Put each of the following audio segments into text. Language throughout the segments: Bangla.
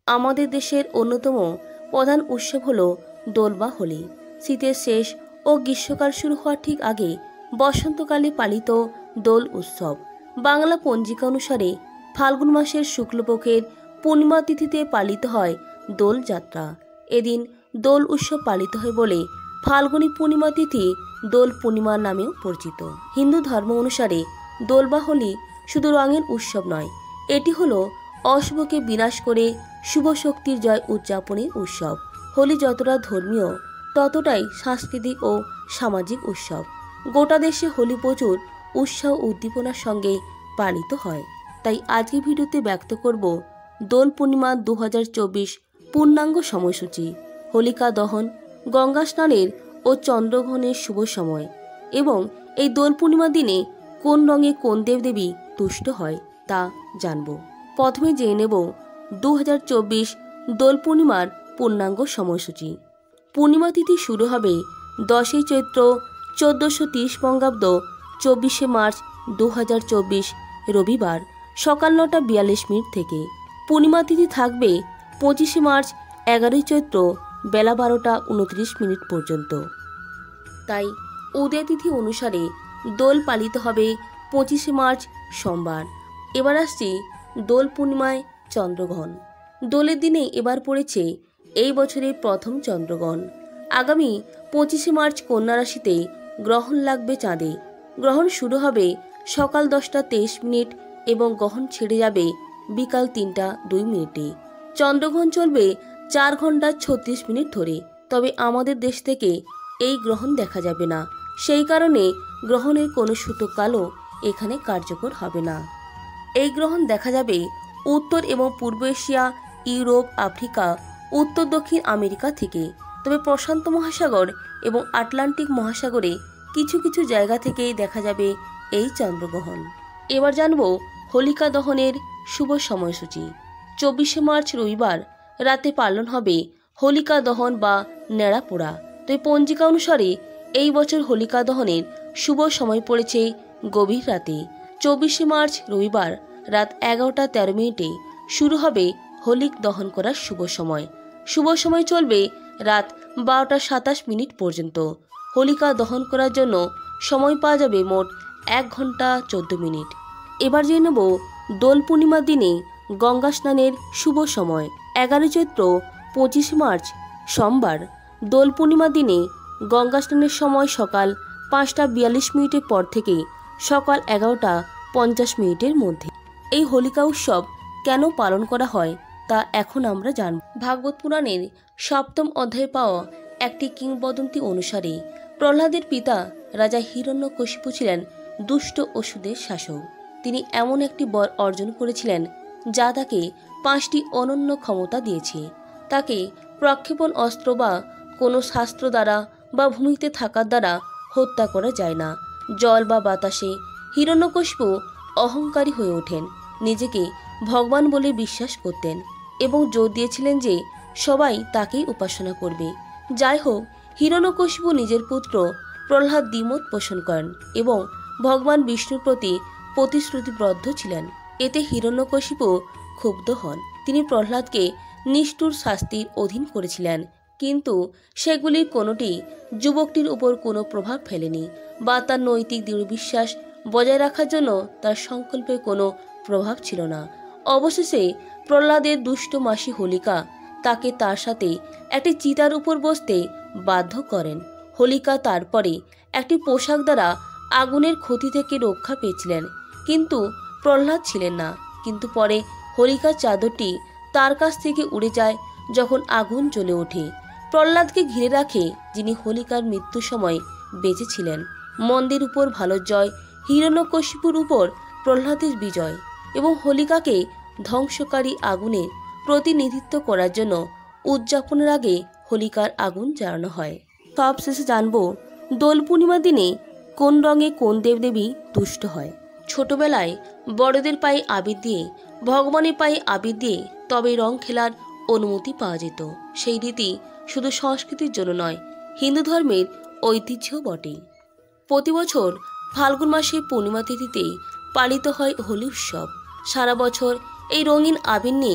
আমাদের দেশের অন্যতম প্রধান উৎসব হলো দোল বা হোলি। শীতের শেষ ও গ্রীষ্মকাল শুরু হওয়ার ঠিক আগে বসন্তকালে পালিত দোল উৎসব বাংলা পঞ্জিকা অনুসারে ফাল্গুন মাসের শুক্লপক্ষের পূর্ণিমা তিথিতে পালিত হয় দোল যাত্রা। এদিন দোল উৎসব পালিত হয় বলে ফাল্গুনী পূর্ণিমা তিথি দোল পূর্ণিমা নামেও পরিচিত। হিন্দু ধর্ম অনুসারে দোল বা হোলি শুধু রঙের উৎসব নয়, এটি হলো অশুভকে বিনাশ করে শুভ শক্তির জয় উদযাপনের উৎসব। হোলি যতটা ধর্মীয় ততটাই সাংস্কৃতিক ও সামাজিক উৎসব। গোটা দেশে হোলি প্রচুর উৎসাহ উদ্দীপনার সঙ্গে পালিত হয়। তাই আজকের ভিডিওতে ব্যক্ত করব দোল পূর্ণিমা 2024 পূর্ণাঙ্গ সময়সূচি, হোলিকা দহন, গঙ্গা স্নানের ও চন্দ্রগ্রহণের শুভ সময় এবং এই দোল পূর্ণিমার দিনে কোন রঙে কোন দেবদেবী তুষ্ট হয় তা জানব। প্রথমে জেনে নেব 2024 দোল পূর্ণিমার পূর্ণাঙ্গ সময়সূচি। পূর্ণিমা তিথি শুরু হবে 10ই চৈত্র 1430 বঙ্গাব্দ 24শে মার্চ 2024 রবিবার সকাল 9:42 থেকে। পূর্ণিমা তিথি থাকবে 25শে মার্চ 11ই চৈত্র বেলা 12:29 পর্যন্ত। তাই উদয় তিথি অনুসারে দোল পালিত হবে 25শে মার্চ সোমবার। এবার আসছি দোল পূর্ণিমায় চন্দ্রগ্রহণ। দোলের দিনে এবার পড়েছে এই বছরের প্রথম চন্দ্রগ্রহণ। আগামী 25শে মার্চ কন্যা রাশিতে গ্রহণ লাগবে চাঁদে। গ্রহণ শুরু হবে সকাল 10:23 এবং গ্রহণ ছেড়ে যাবে বিকাল 3:02। চন্দ্রগ্রহণ চলবে 4 ঘন্টা 36 মিনিট ধরে। তবে আমাদের দেশ থেকে এই গ্রহণ দেখা যাবে না, সেই কারণে গ্রহণের কোনো সূতককালও এখানে কার্যকর হবে না। এই গ্রহণ দেখা যাবে উত্তর এবং পূর্ব এশিয়া, ইউরোপ, আফ্রিকা, উত্তর দক্ষিণ আমেরিকা থেকে। তবে প্রশান্ত মহাসাগর এবং আটলান্টিক মহাসাগরে কিছু কিছু জায়গা থেকে দেখা যাবে এই চন্দ্রগ্রহণ। এবার জানব হোলিকা দহনের শুভ সময়সূচি। 24শে মার্চ রবিবার রাতে পালন হবে হোলিকা দহন বা নেড়া পোড়া। তবে পঞ্জিকা অনুসারে এই বছর হোলিকা দহনের শুভ সময় পড়েছে গভীর রাতে। 24শে মার্চ রবিবার রাত 11:13 শুরু হবে হোলিক দহন করার শুভ সময়। শুভ সময় চলবে রাত 12:27 পর্যন্ত। হোলিকা দহন করার জন্য সময় পাওয়া যাবে মোট 1 ঘন্টা 14 মিনিট। এবার জেনে নেব দোল পূর্ণিমার দিনে গঙ্গা স্নানের শুভ সময়। 11 চৈত্র 25 মার্চ সোমবার দোল পূর্ণিমার দিনে গঙ্গা স্নানের সময় সকাল 5:42 পর থেকে সকাল 11:50 মধ্যে। এই হোলিকা উৎসব কেন পালন করা হয় তা এখন আমরা জানব। ভাগবত পুরাণের 7ম অধ্যায়ে পাওয়া একটি কিংবদন্তি অনুসারে প্রহ্লাদের পিতা রাজা হিরণ্যকশিপু ছিলেন দুষ্ট অসুরের শাসক। তিনি এমন একটি বর অর্জন করেছিলেন যা তাকে 5টি অনন্য ক্ষমতা দিয়েছে। তাকে প্রক্ষেপণ অস্ত্র বা কোনো শাস্ত্র দ্বারা বা ভূমিতে থাকার দ্বারা হত্যা করা যায় না। জল বা বাতাসে হিরণ্যকশিপু অহংকারী হয়ে ওঠেন, নিজেকে ভগবান বলে বিশ্বাস করতেন এবং জোর দিয়েছিলেন যে সবাই তাকেই উপাসনা করবে। যাই হোক, হিরণ্যকশিপু নিজের পুত্র প্রহ্লাদ দ্বিমত পোষণ করেন এবং ভগবান বিষ্ণুর প্রতি প্রতিশ্রুতিবদ্ধ ছিলেন। এতে হিরণ্যকশিপু ক্ষুব্ধ হন। তিনি প্রহ্লাদকে নিষ্ঠুর শাস্তির অধীন করেছিলেন, কিন্তু সেগুলির কোনোটি যুবকটির উপর কোনো প্রভাব ফেলেনি বা তার নৈতিক দৃঢ়বিশ্বাস বজায় রাখার জন্য তার সংকল্পে কোনো প্রভাব ছিল না। অবশেষে প্রহ্লাদের দুষ্ট মাসি হোলিকা তাকে তার সাথে একটি চিতার উপর বসতে বাধ্য করেন। হোলিকা তারপরে একটি পোশাক দ্বারা আগুনের ক্ষতি থেকে রক্ষা পেয়েছিলেন, কিন্তু প্রহ্লাদ ছিলেন না। কিন্তু পরে হোলিকার চাদরটি তার কাছ থেকে উড়ে যায় যখন আগুন জ্বলে ওঠে। প্রহ্লাদকে ঘিরে রাখে যিনি হোলিকার মৃত্যুর সময় বেঁচে ছিলেন। মন্দের উপর ভালো জয়, হিরণ্যকশিপুর উপর প্রহ্লাদের বিজয় এবং হোলিকাকে ধ্বংসকারী আগুনের প্রতিনিধিত্ব করার জন্য উদযাপনের আগে হোলিকার আগুন জ্বালানো হয়। সবশেষে জানব দোল পূর্ণিমার দিনে কোন রঙে কোন দেবদেবী তুষ্ট হয়। ছোটবেলায় বড়দের পায়ে আবির দিয়ে, ভগবানের পায়ে আবির দিয়ে তবে রং খেলার অনুমতি পাওয়া যেত। সেই রীতি শুধু সংস্কৃতির জন্য নয়, হিন্দু ধর্মের ঐতিহ্য বটে। প্রতি বছর ফাল্গুন মাসে পূর্ণিমা তিথিতে পালিত হয় হোলি উৎসব। সারা বছর এই রঙিন আবির নিয়ে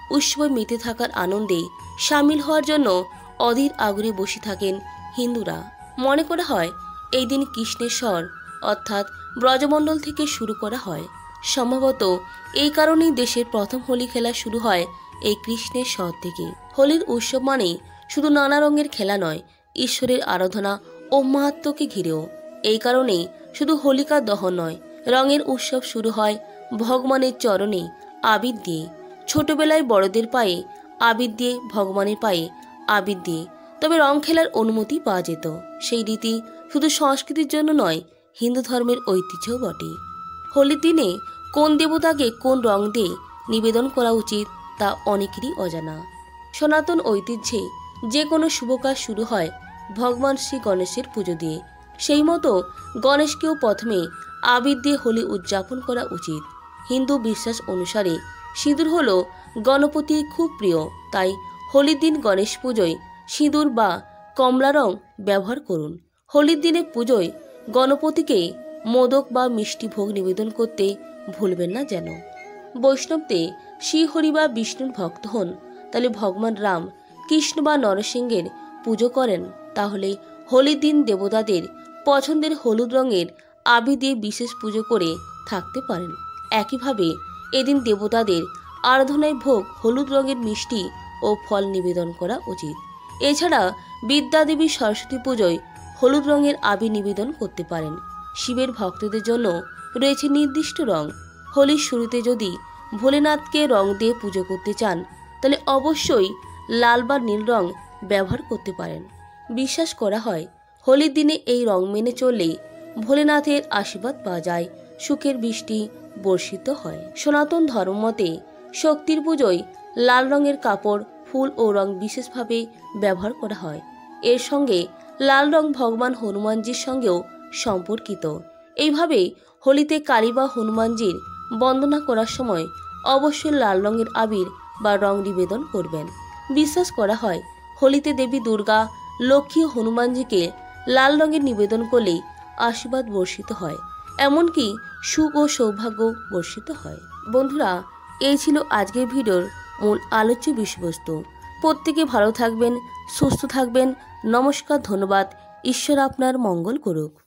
উৎসবে মেতে থাকার আনন্দে সামিল হওয়ার জন্য অধীর আগ্রহে বসে থাকেন হিন্দুরা। মনে করা হয় এই দিন কৃষ্ণের স্বর অর্থাৎ ব্রজমণ্ডল থেকে শুরু করা হয়। সম্ভবত এই কারণেই দেশের প্রথম হোলি খেলা শুরু হয় এই কৃষ্ণের স্বর থেকে। হোলির উৎসব মানে শুধু নানা রঙের খেলা নয়, ঈশ্বরের আরাধনা ও মাহাত্ম্যকে ঘিরেও। এই কারণেই শুধু হোলিকা দহন নয়, রঙের উৎসব শুরু হয় ভগবানের চরণে আবির দিয়ে। ছোটবেলায় বড়দের পায়ে আবির দিয়ে, ভগবানের পায়ে আবির দিয়ে তবে রং খেলার অনুমতি পাওয়া যেত। সেই রীতি শুধু সংস্কৃতির জন্য নয়, হিন্দু ধর্মের ঐতিহ্যও বটে। হোলির দিনে কোন দেবতাকে কোন রং দিয়ে নিবেদন করা উচিত তা অনেকেরই অজানা। সনাতন ঐতিহ্যে যে কোনো শুভ কাজ শুরু হয় ভগবান শ্রী গণেশের পুজো দিয়ে। সেই মতো গণেশকেও প্রথমে আবির দিয়ে হোলি উদযাপন করা উচিত। হিন্দু বিশ্বাস অনুসারে সিঁদুর হলো গণপতির খুব প্রিয়, তাই হোলির দিন গণেশ পুজোয় সিঁদুর বা কমলা রং ব্যবহার করুন। হোলির দিনে পুজোয় গণপতিকে মোদক বা মিষ্টি ভোগ নিবেদন করতে ভুলবেন না যেন। বৈষ্ণবতে শ্রীহরি বা বিষ্ণুর ভক্ত হন, তাহলে ভগবান রাম, কৃষ্ণ বা নরসিংহের পুজো করেন, তাহলে হোলির দিন দেবতাদের পছন্দের হলুদ রঙের আবির দিয়ে বিশেষ পুজো করে থাকতে পারেন। একইভাবে এদিন দেবতাদের আরাধনায় ভোগ হলুদ রঙের মিষ্টি ও ফল নিবেদন করা উচিত। এছাড়া বিদ্যাদেবী সরস্বতী পুজোয় হলুদ রঙের আবির নিবেদন করতে পারেন। শিবের ভক্তদের জন্য রয়েছে নির্দিষ্ট রং। হোলির শুরুতে যদি ভোলেনাথকে রং দিয়ে পুজো করতে চান, তাহলে অবশ্যই লাল বা নীল রং ব্যবহার করতে পারেন। বিশ্বাস করা হয় হোলির দিনে এই রং মেনে চললেই ভোলেনাথের আশীর্বাদ পাওয়া যায়, সুখের বৃষ্টি বর্ষিত হয়। সনাতন ধর্মমতে শক্তির পুজোয় লাল রঙের কাপড়, ফুল ও রং বিশেষভাবে ব্যবহার করা হয়। এর সঙ্গে লাল রং ভগবান হনুমানজির সঙ্গেও সম্পর্কিত। এইভাবে হোলিতে কালী বা হনুমানজির বন্দনা করার সময় অবশ্যই লাল রঙের আবির বা রং নিবেদন করবেন। বিশ্বাস করা হয় হোলিতে দেবী দুর্গা, লক্ষ্মী ও হনুমানজিকে লাল রঙের নিবেদন করলেই আশীর্বাদ বর্ষিত হয়, এমনকি সুখ ও সৌভাগ্য বর্ষিত হয়। বন্ধুরা, এই ছিল আজকের ভিডিওর মূল আলোচ্য বিষয়বস্তু। প্রত্যেকে ভালো থাকবেন, সুস্থ থাকবেন। নমস্কার, ধন্যবাদ। ঈশ্বর আপনার মঙ্গল করুক।